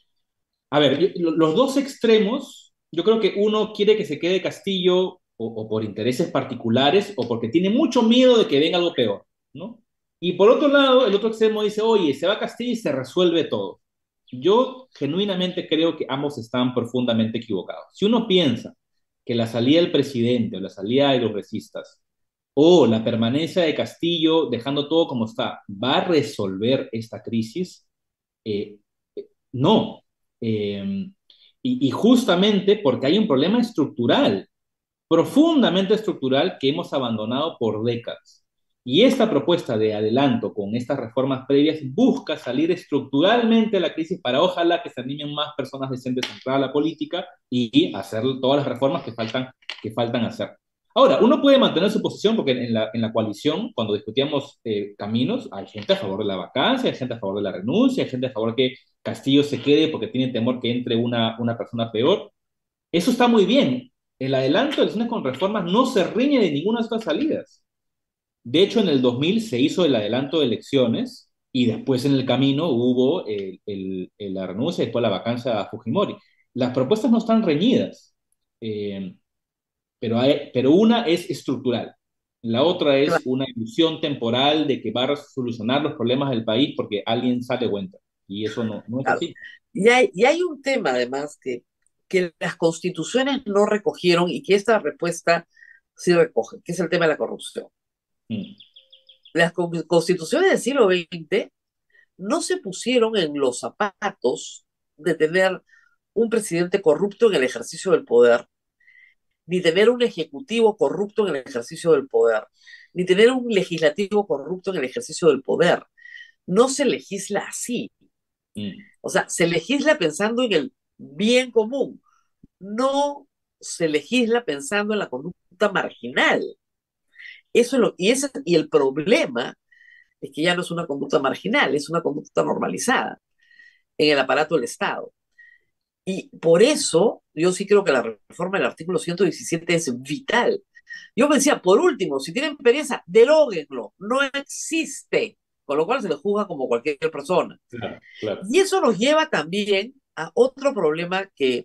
a ver, yo- los dos extremos, yo creo que uno quiere que se quede Castillo o, o por intereses particulares o porque tiene mucho miedo de que venga algo peor, ¿no? Y por otro lado, el otro extremo dice, oye, se va Castillo y se resuelve todo. Yo genuinamente creo que ambos están profundamente equivocados. Si uno piensa que la salida del presidente o la salida de los resistas o la permanencia de Castillo dejando todo como está va a resolver esta crisis, eh, no. Eh, y, y justamente porque hay un problema estructural, profundamente estructural, que hemos abandonado por décadas. Y esta propuesta de adelanto con estas reformas previas busca salir estructuralmente de la crisis para ojalá que se animen más personas decentes a entrar a la política y hacer todas las reformas que faltan, que faltan hacer. Ahora, uno puede mantener su posición porque en la, en la coalición, cuando discutíamos eh, caminos, hay gente a favor de la vacancia, hay gente a favor de la renuncia, hay gente a favor que Castillo se quede porque tiene temor que entre una, una persona peor. Eso está muy bien. El adelanto de elecciones con reformas no se riñe de ninguna de estas salidas. De hecho, en el dos mil se hizo el adelanto de elecciones y después en el camino hubo el, el, el, la renuncia y después la vacancia a Fujimori. Las propuestas no están reñidas, eh, pero, hay, pero una es estructural. La otra es claro, una ilusión temporal de que va a solucionar los problemas del país porque alguien sale cuenta. Y eso no, no es claro. así. Y hay, y hay un tema además que, que las constituciones no recogieron y que esta respuesta sí recoge, que es el tema de la corrupción. Mm. Las constituciones del siglo veinte no se pusieron en los zapatos de tener un presidente corrupto en el ejercicio del poder, ni tener un ejecutivo corrupto en el ejercicio del poder, ni tener un legislativo corrupto en el ejercicio del poder. No se legisla así. Mm. O sea, se legisla pensando en el bien común, no se legisla pensando en la conducta marginal. Eso es lo, y, ese, y el problema es que ya no es una conducta marginal, es una conducta normalizada en el aparato del Estado. Y por eso yo sí creo que la reforma del artículo ciento diecisiete es vital. Yo me decía, por último, si tienen pereza, deróguenlo, no existe, con lo cual se le juzga como cualquier persona. Claro, claro. Y eso nos lleva también a otro problema que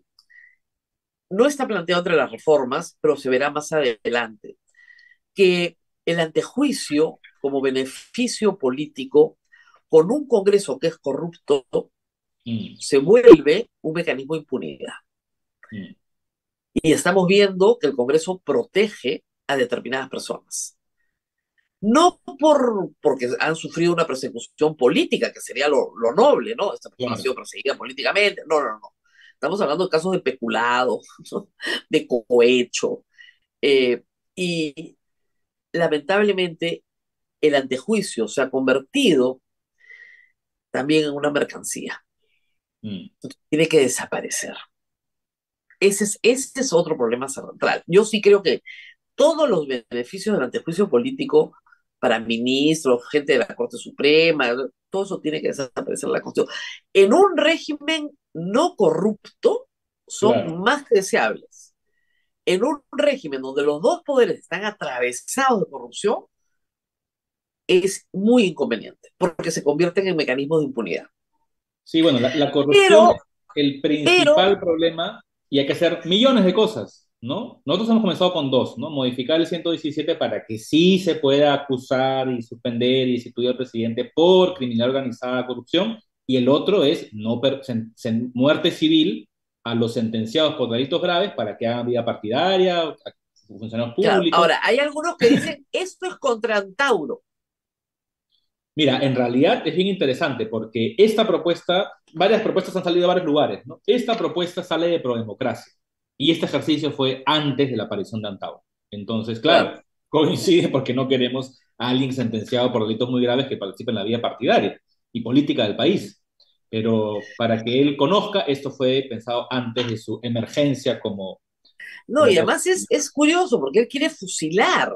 no está planteado entre las reformas, pero se verá más adelante, que el antejuicio como beneficio político con un Congreso que es corrupto Mm. se vuelve un mecanismo de impunidad. Mm. Y estamos viendo que el Congreso protege a determinadas personas. No por, porque han sufrido una persecución política, que sería lo, lo noble, ¿no? Esta persona ha Claro. sido perseguida políticamente. No, no, no. Estamos hablando de casos de peculado, ¿no? De cohecho. Eh, y lamentablemente el antejuicio se ha convertido también en una mercancía. Mm. Tiene que desaparecer. Ese es, ese es otro problema central. Yo sí creo que todos los beneficios del antejuicio político para ministros, gente de la Corte Suprema, todo eso tiene que desaparecer en la Constitución. En un régimen no corrupto Claro. son más deseables. En un régimen donde los dos poderes están atravesados de corrupción, es muy inconveniente, porque se convierten en mecanismos de impunidad. Sí, bueno, la, la corrupción Pero, es el pero, principal problema y hay que hacer millones de cosas, ¿no? Nosotros hemos comenzado con dos, ¿no? Modificar el ciento diecisiete para que sí se pueda acusar y suspender y destituir al presidente por criminalidad organizada, corrupción, y el otro es no per- sen- sen- muerte civil a los sentenciados por delitos graves para que hagan vida partidaria, a funcionarios claro, públicos. ahora, hay algunos que dicen, esto es contra Antauro. Mira, en realidad es bien interesante porque esta propuesta, varias propuestas han salido de varios lugares, ¿no? Esta propuesta sale de Prodemocracia y este ejercicio fue antes de la aparición de Antauro. Entonces, Claro. claro, coincide porque no queremos a alguien sentenciado por delitos muy graves que participe en la vida partidaria y política del país. Pero para que él conozca, esto fue pensado antes de su emergencia como, No, como y además es, es curioso porque él quiere fusilar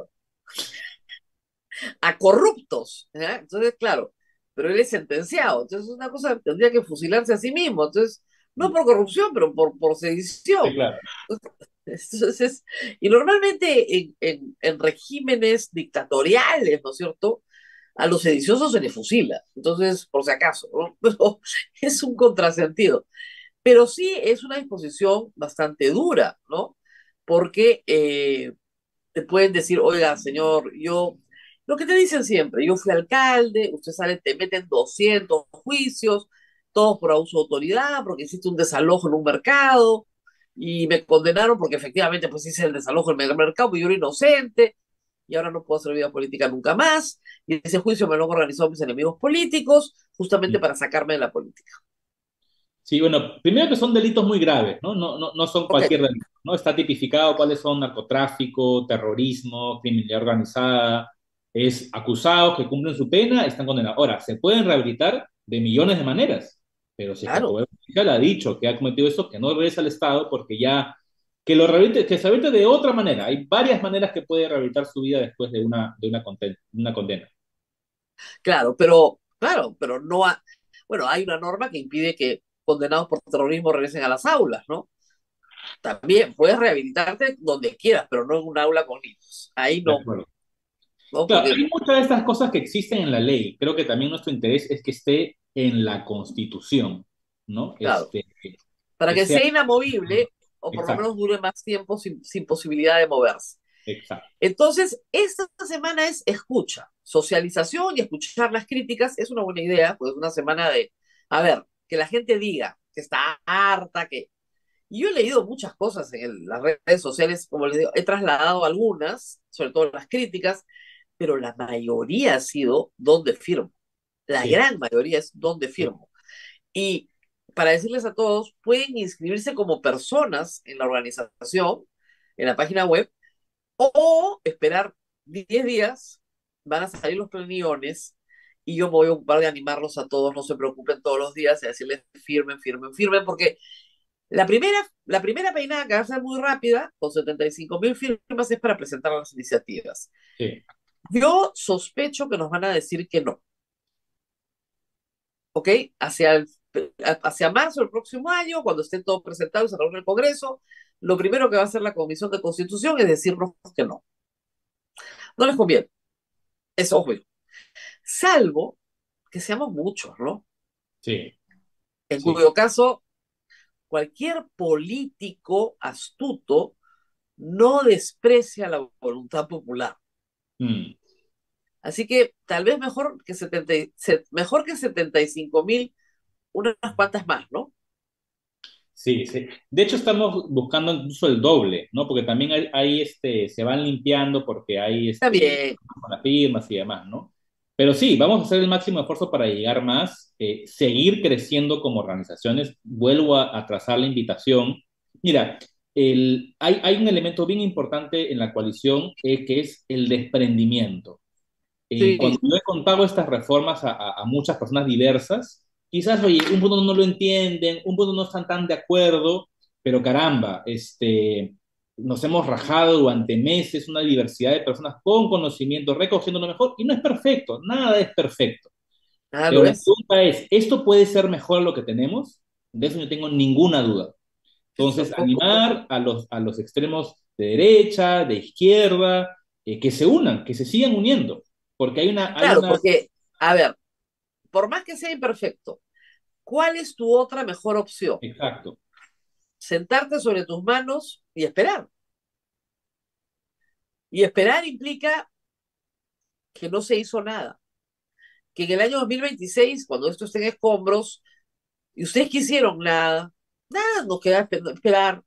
a corruptos. ¿Ya? Entonces, claro, pero él es sentenciado. Entonces, es una cosa que tendría que fusilarse a sí mismo. Entonces, no por corrupción, pero por, por Sí, sedición. claro. Entonces, y normalmente en, en, en regímenes dictatoriales, ¿no es cierto? A los sediciosos se les fusila. Entonces, por si acaso, ¿no? Pero es un contrasentido. Pero sí es una disposición bastante dura, ¿no? Porque eh, te pueden decir, oiga, señor, yo, lo que te dicen siempre, yo fui alcalde, usted sale, te meten doscientos juicios, todos por abuso de autoridad, porque hiciste un desalojo en un mercado, y me condenaron porque efectivamente pues hice el desalojo en el mercado, y yo era inocente, y ahora no puedo hacer vida política nunca más, y ese juicio me lo han organizado mis enemigos políticos, justamente para sacarme de la política. Sí, bueno, primero que son delitos muy graves, ¿no? No, no, no son Ok, cualquier delito, ¿no? Está tipificado cuáles son narcotráfico, terrorismo, criminalidad organizada, es acusados que cumplen su pena, están condenados. Ahora, se pueden rehabilitar de millones de maneras, pero si es que el claro. Poder Judicial ha dicho que ha cometido eso, que no regrese al Estado porque ya, que lo rehabilite, que se rehabilite de otra manera. Hay varias maneras que puede rehabilitar su vida después de una, de una condena. Una condena. Claro, pero, claro, pero no ha, bueno, hay una norma que impide que condenados por terrorismo regresen a las aulas, ¿no? También puedes rehabilitarte donde quieras, pero no en un aula con niños. Ahí De no, acuerdo. ¿no? Claro, Porque, hay muchas de estas cosas que existen en la ley. Creo que también nuestro interés es que esté en la Constitución, ¿no? claro, Este, para que que sea. sea inamovible o por lo Exacto, menos dure más tiempo sin, sin posibilidad de moverse. exacto. Entonces, esta semana es escucha, socialización y escuchar las críticas. Es una buena idea, pues una semana de, a ver, que la gente diga que está harta, que y yo he leído muchas cosas en el- las redes sociales, como les digo, he trasladado algunas, sobre todo las críticas, pero la mayoría ha sido donde firmo. La Sí, gran mayoría es donde sí. firmo. Y para decirles a todos, pueden inscribirse como personas en la organización, en la página web, o esperar diez días, van a salir los planillones y yo me voy a ocupar de animarlos a todos, no se preocupen todos los días y decirles firmen, firmen, firmen, porque la primera, la primera peinada que va a ser muy rápida, con setenta y cinco mil firmas, es para presentar las iniciativas. Sí. Yo sospecho que nos van a decir que no, ¿ok? Hacia, el, hacia marzo del próximo año, cuando esté todo presentado y se reúne el Congreso, lo primero que va a hacer la Comisión de Constitución es decirnos que no. No les conviene, es obvio. Salvo que seamos muchos, ¿no? Sí, En sí. cuyo caso, cualquier político astuto no desprecia la voluntad popular. Mm. Así que tal vez mejor que setenta, mejor que setenta y cinco mil, unas cuantas más, ¿no? Sí, sí. De hecho, estamos buscando incluso el doble, ¿no? Porque también hay, hay, este, se van limpiando porque hay Está este, bien, con las firmas y demás, ¿no? Pero sí, vamos a hacer el máximo esfuerzo para llegar más, eh, seguir creciendo como organizaciones. Vuelvo a, a trazar la invitación. Mira, el, hay, hay un elemento bien importante en la coalición eh, que es el desprendimiento. Eh, cuando sí, yo he contado estas reformas a, a- a muchas personas diversas, quizás, oye, un punto no lo entienden, un punto no están tan de acuerdo, pero caramba, este, nos hemos rajado durante meses una diversidad de personas con conocimiento, recogiendo lo mejor, y no es perfecto, nada es perfecto. Nada Pero lo la es. pregunta es, ¿esto puede ser mejor lo que tenemos? De eso no tengo ninguna duda. Eso Entonces, tampoco. animar a los, a los extremos de derecha, de izquierda, eh, que se unan, que se sigan uniendo, porque hay una, hay Claro, una, porque, a ver, por más que sea imperfecto, ¿cuál es tu otra mejor opción? exacto, Sentarte sobre tus manos y esperar. Y esperar implica que no se hizo nada. Que en el año dos mil veintiséis, cuando esto esté en escombros, y ustedes quisieron nada, nada, nos queda esperar.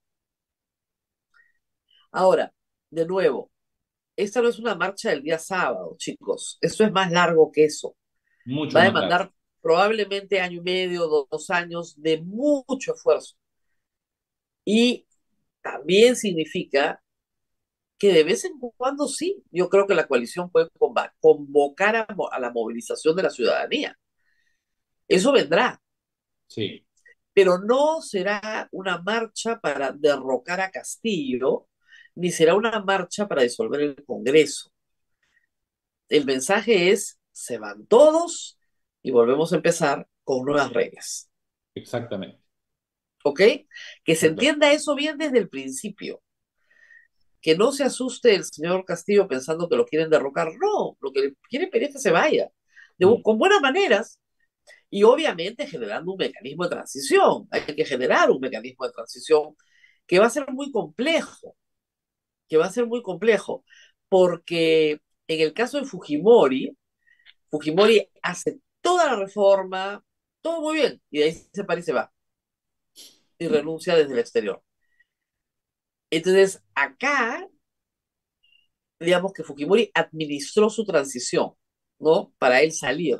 Ahora, de nuevo, esta no es una marcha del día sábado, chicos. Esto es más largo que eso. mucho Va a más largo. demandar probablemente año y medio, dos años de mucho esfuerzo. Y también significa que de vez en cuando sí, yo creo que la coalición puede convocar a, a la movilización de la ciudadanía. Eso vendrá, Sí, pero no será una marcha para derrocar a Castillo, ni será una marcha para disolver el Congreso. El mensaje es, se van todos y volvemos a empezar con nuevas reglas. exactamente, ¿Ok? Que se exactamente. entienda eso bien desde el principio. Que no se asuste el señor Castillo pensando que lo quieren derrocar. No, lo que quiere pedir es que se vaya. De, Mm, con buenas maneras y obviamente generando un mecanismo de transición. Hay que generar un mecanismo de transición que va a ser muy complejo, que va a ser muy complejo, porque en el caso de Fujimori, Fujimori hace toda la reforma, todo muy bien, y de ahí se para y se va, y renuncia desde el exterior. Entonces, acá, digamos que Fujimori administró su transición, ¿no? Para él salir.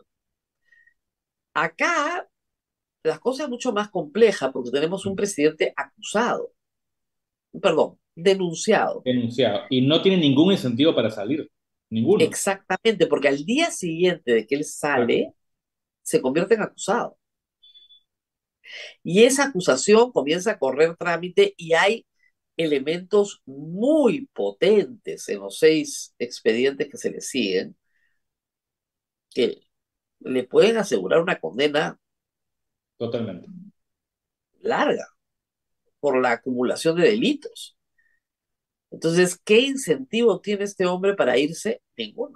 Acá, las cosas son mucho más complejas porque tenemos un mm. presidente acusado, perdón, denunciado. Denunciado. Y no tiene ningún incentivo para salir, ninguno. Exactamente, porque al día siguiente de que él Exacto, sale, se convierte en acusado. Y esa acusación comienza a correr trámite y hay elementos muy potentes en los seis expedientes que se le siguen que le pueden asegurar una condena totalmente. larga por la acumulación de delitos. Entonces, ¿qué incentivo tiene este hombre para irse? Ninguno.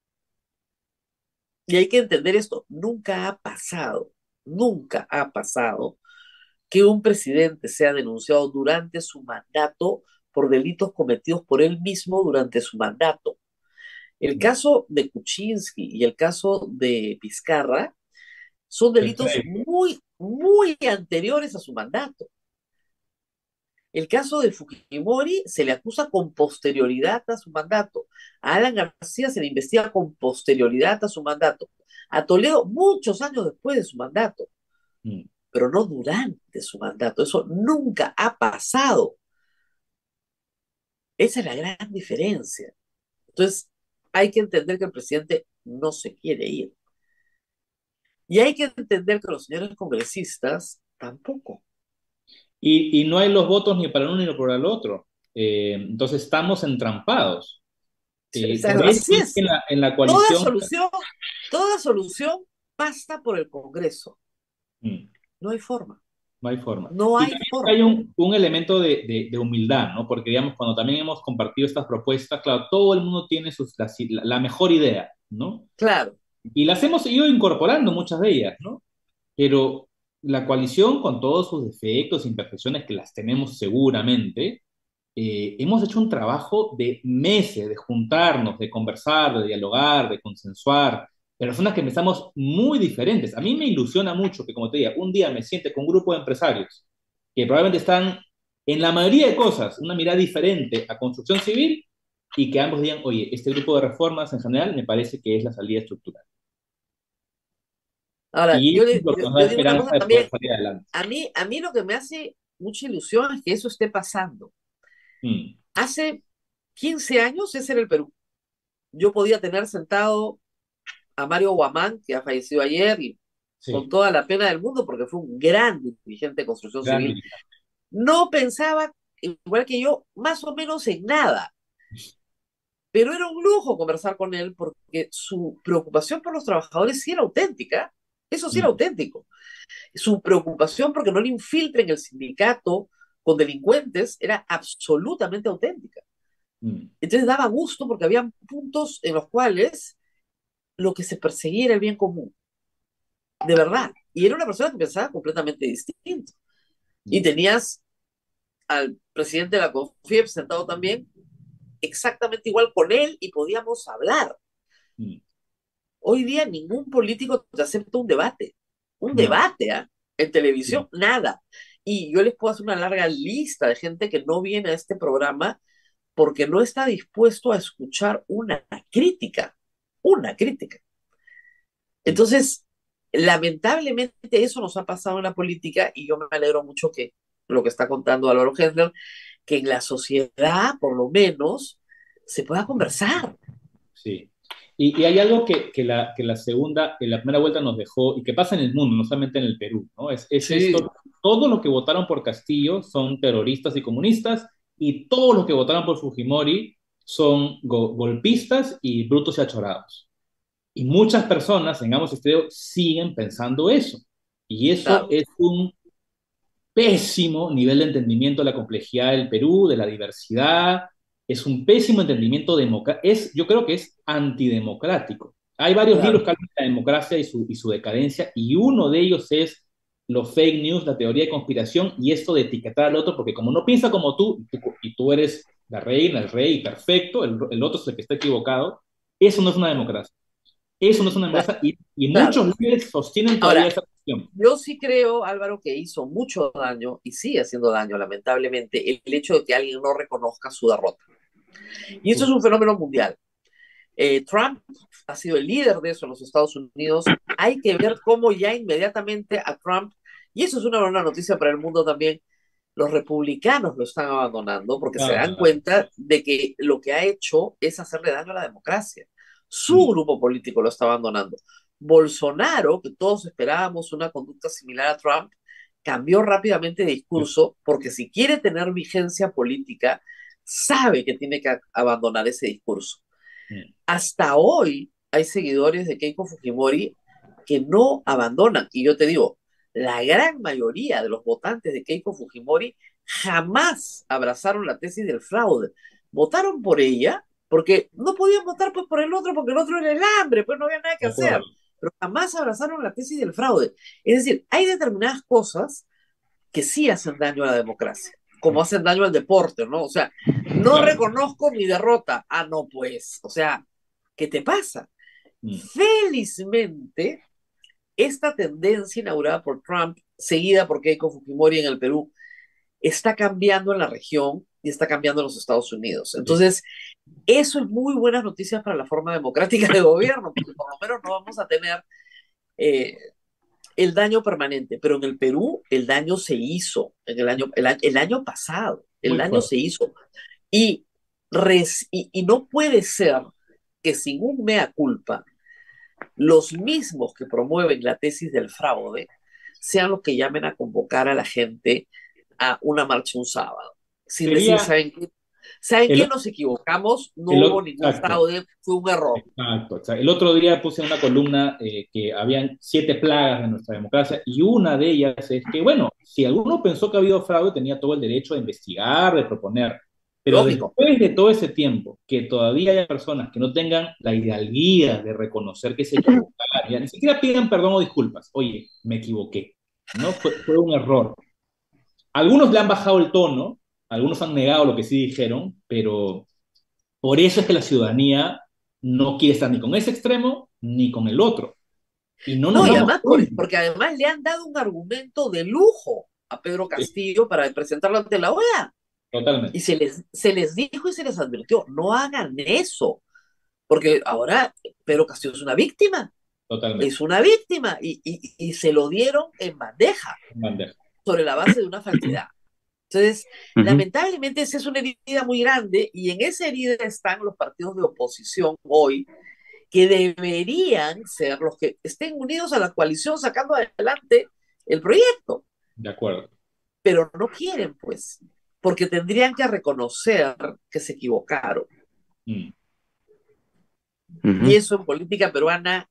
Y hay que entender esto, nunca ha pasado, nunca ha pasado que un presidente sea denunciado durante su mandato por delitos cometidos por él mismo durante su mandato. El Mm. caso de Kuczynski y el caso de Vizcarra son Es delitos previo, muy, muy anteriores a su mandato. El caso de Fujimori se le acusa con posterioridad a su mandato. A Alan García se le investiga con posterioridad a su mandato. A Toledo muchos años después de su mandato, mm. pero no durante su mandato. Eso nunca ha pasado. Esa es la gran diferencia. Entonces, hay que entender que el presidente no se quiere ir. Y hay que entender que los señores congresistas tampoco. Y, y no hay los votos ni para el uno ni para el otro. Eh, entonces estamos entrampados. Eh, por eso Así es que es. en la, en la Toda coalición, solución, toda solución pasa por el Congreso. mm, No hay forma. no hay forma. No Y hay también forma. hay un, un elemento de, de, de humildad, ¿no? Porque, digamos, cuando también hemos compartido estas propuestas, claro, todo el mundo tiene sus, la, la mejor idea, ¿no? Claro. Y las hemos ido incorporando, muchas de ellas, ¿no? Pero la coalición, con todos sus defectos, imperfecciones, que las tenemos seguramente, eh, hemos hecho un trabajo de meses, de juntarnos, de conversar, de dialogar, de consensuar, personas que pensamos muy diferentes. A mí me ilusiona mucho que, como te diga, un día me siente con un grupo de empresarios que probablemente están en la mayoría de cosas, una mirada diferente a construcción civil y que ambos digan, oye, este grupo de reformas en general me parece que es la salida estructural. Ahora, Y yo, eso es le, lo que yo, nos da yo digo una cosa esperanza de poder también. salir adelante. A mí, a mí lo que me hace mucha ilusión es que eso esté pasando. Mm, Hace quince años ese era el Perú. Yo podía tener sentado a Mario Guamán, que ha fallecido ayer, y con sí, toda la pena del mundo, porque fue un gran dirigente de construcción gran civil. militante. No pensaba igual que yo, más o menos en nada. Pero era un lujo conversar con él porque su preocupación por los trabajadores sí era auténtica. Eso sí era Mm, auténtico. Su preocupación porque no le infiltren el sindicato con delincuentes era absolutamente auténtica. mm, Entonces daba gusto porque había puntos en los cuales lo que se perseguía era el bien común, de verdad. Y era una persona que pensaba completamente distinto. Y mm, tenías al presidente de la CONFIEP sentado también exactamente igual con él y podíamos hablar. mm. Hoy día ningún político te acepta un debate. Un No. debate, ¿ah? En televisión, Sí, nada. Y yo les puedo hacer una larga lista de gente que no viene a este programa porque no está dispuesto a escuchar una crítica. Una crítica. sí. Entonces, lamentablemente eso nos ha pasado en la política y yo me alegro mucho que lo que está contando Álvaro Hendler, que en la sociedad, por lo menos, se pueda conversar. Sí. Y, y hay algo que, que, la, que la segunda, que la primera vuelta nos dejó, y que pasa en el mundo, no solamente en el Perú, ¿no? Es, es Sí, esto, todos los que votaron por Castillo son terroristas y comunistas, y todos los que votaron por Fujimori son go golpistas y brutos y achorados. Y muchas personas en ambos extremos siguen pensando eso. Y eso claro, es un pésimo nivel de entendimiento de la complejidad del Perú, de la diversidad, es un pésimo entendimiento democrático, es, yo creo que es antidemocrático. Hay varios libros claro, que hablan de la democracia y su, y su decadencia, y uno de ellos es los fake news, la teoría de conspiración y esto de etiquetar al otro, porque como no piensa como tú, y tú, y tú eres la reina, el rey, perfecto, el, el otro es el que está equivocado, eso no es una democracia. Eso no es una claro, democracia y, y claro. muchos líderes sostienen todavía Ahora, esa cuestión. yo sí creo, Álvaro, que hizo mucho daño y sigue haciendo daño, lamentablemente, el hecho de que alguien no reconozca su derrota. Y eso es un fenómeno mundial. Eh, Trump ha sido el líder de eso en los Estados Unidos. Hay que ver cómo ya inmediatamente a Trump, y eso es una buena noticia para el mundo también, los republicanos lo están abandonando porque se dan Ah, cuenta de que lo que ha hecho es hacerle daño a la democracia. Su mm, grupo político lo está abandonando. Bolsonaro, que todos esperábamos una conducta similar a Trump, cambió rápidamente de discurso porque si quiere tener vigencia política, sabe que tiene que abandonar ese discurso. mm, Hasta hoy hay seguidores de Keiko Fujimori que no abandonan. Y yo te digo, la gran mayoría de los votantes de Keiko Fujimori jamás abrazaron la tesis del fraude. Votaron por ella porque no podían votar pues por el otro porque el otro era el hambre, pues no había nada que de acuerdo. hacer. Pero jamás abrazaron la tesis del fraude. Es decir, hay determinadas cosas que sí hacen daño a la democracia, como hacen daño al deporte, ¿no? O sea, no Claro. reconozco mi derrota. Ah, no, pues, o sea, ¿qué te pasa? Mm, Felizmente, esta tendencia inaugurada por Trump, seguida por Keiko Fujimori en el Perú, está cambiando en la región y está cambiando en los Estados Unidos. sí. Entonces, eso es muy buenas noticias para la forma democrática de gobierno, porque por lo menos no vamos a tener eh, el daño permanente, pero en el Perú el daño se hizo en el año, el, el año pasado, el Muy daño fuerte. se hizo. Y, res, y, y no puede ser que sin un mea culpa, los mismos que promueven la tesis del fraude sean los que llamen a convocar a la gente a una marcha un sábado, sin decir, Sería ¿saben qué? ¿Saben qué? el, Nos equivocamos, no el hubo otro, ningún exacto, fraude, fue un error. exacto, exacto. El otro día puse en una columna eh, que habían siete plagas de nuestra democracia y una de ellas es que, bueno, si alguno pensó que ha habido fraude, tenía todo el derecho de investigar, de proponer. Pero Lógico, después de todo ese tiempo, que todavía haya personas que no tengan la hidalguía de reconocer que se equivocaron, ya ni siquiera pidan perdón o disculpas. Oye, me equivoqué, ¿no? Fue, fue un error. Algunos le han bajado el tono, algunos han negado lo que sí dijeron, pero por eso es que la ciudadanía no quiere estar ni con ese extremo ni con el otro. Y no nos no, y damos además, por- cuenta. porque además le han dado un argumento de lujo a Pedro Sí, Castillo para presentarlo ante la O E A. Y totalmente, se les, se les dijo y se les advirtió, no hagan eso, porque ahora Pedro Castillo es una víctima, totalmente. es una víctima, y, y, y se lo dieron en bandeja Bandeja. sobre la base de una falsedad. Entonces, Ujú. lamentablemente esa es una herida muy grande y en esa herida están los partidos de oposición hoy que deberían ser los que estén unidos a la coalición sacando adelante el proyecto, De acuerdo. pero no quieren, pues. porque tendrían que reconocer que se equivocaron. Mm. Uh-huh. Y eso en política peruana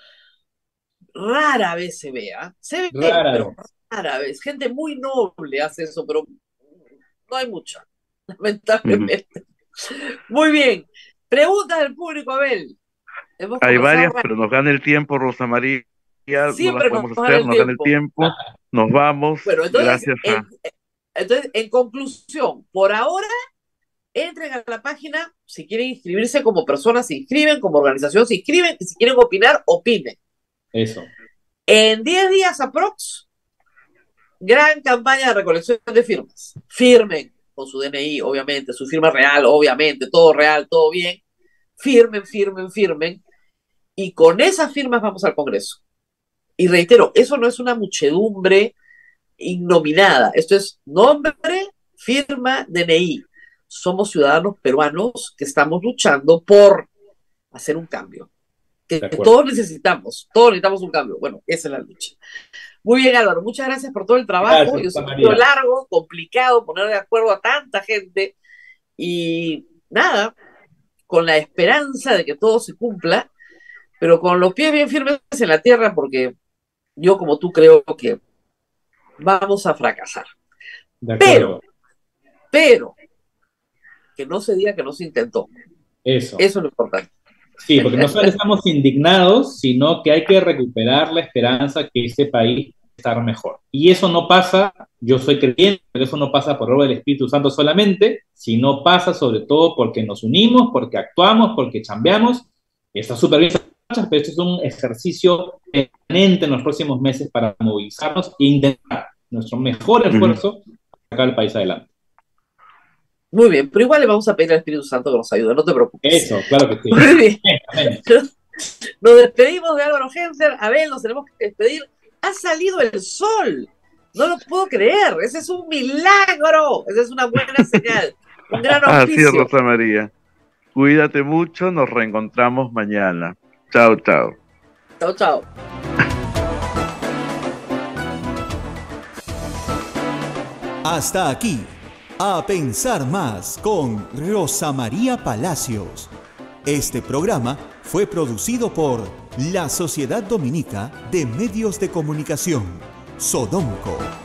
rara vez se ve, ¿eh? Se ve, rara. pero rara vez. Gente muy noble hace eso, pero no hay mucha, lamentablemente. Uh-huh. Muy bien. Preguntas del público, Abel. Hemos hay varias, rápido. Pero nos gana el tiempo, Rosa María. Siempre no las podemos nos hacer, nos gana el tiempo. Nos vamos. Bueno, entonces, gracias a... en, entonces, en conclusión, por ahora, entren a la página. Si quieren inscribirse como personas, se inscriben, como organización, se inscriben, y si quieren opinar, opinen. Eso. En diez días aprox, gran campaña de recolección de firmas. Firmen con su D N I, obviamente, su firma real, obviamente, todo real, todo bien. Firmen, firmen, firmen. Y con esas firmas vamos al Congreso. Y reitero, eso no es una muchedumbre innominada. Esto es nombre, firma, D N I. Somos ciudadanos peruanos que estamos luchando por hacer un cambio. Que, que todos necesitamos. Todos necesitamos un cambio. Bueno, esa es la lucha. Muy bien, Álvaro. Muchas gracias por todo el trabajo. Gracias, Yo sé que es largo, complicado, poner de acuerdo a tanta gente. Y nada, con la esperanza de que todo se cumpla, pero con los pies bien firmes en la tierra, porque yo, como tú, creo que vamos a fracasar. Pero, pero, que no se diga que no se intentó. Eso. Eso es lo importante. Sí, porque no solo estamos indignados, sino que hay que recuperar la esperanza que este país estar mejor. Y eso no pasa, yo soy creyente, pero eso no pasa por obra del Espíritu Santo solamente, sino pasa sobre todo porque nos unimos, porque actuamos, porque chambeamos. Está súper bien, pero esto es un ejercicio permanente en los próximos meses para movilizarnos e intentar nuestro mejor esfuerzo para sacar el país adelante. Muy bien, pero igual le vamos a pedir al Espíritu Santo que nos ayude, no te preocupes. Eso, claro que sí. Muy bien. Nos despedimos de Álvaro Genser. Abel, nos tenemos que despedir. Ha salido el sol. No lo puedo creer. Ese es un milagro. Esa es una buena señal. Un gran oficio. Así es, Rosa María. Cuídate mucho. Nos reencontramos mañana. Chao, chao. Chao, chao. Hasta aquí. A pensar más con Rosa María Palacios. Este programa fue producido por la Sociedad Dominica de Medios de Comunicación, Sodomco.